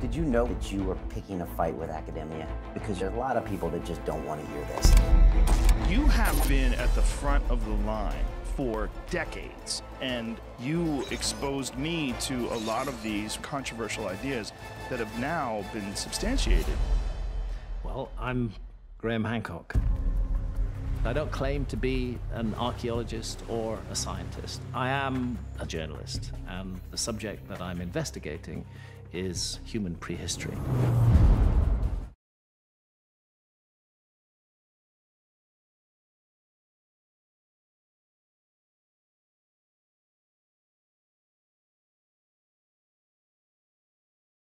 Did you know that you were picking a fight with academia? Because there's a lot of people that just don't want to hear this. You have been at the front of the line for decades, and you exposed me to a lot of these controversial ideas that have now been substantiated. Well, I'm Graham Hancock. I don't claim to be an archaeologist or a scientist. I am a journalist, and the subject that I'm investigating is human prehistory.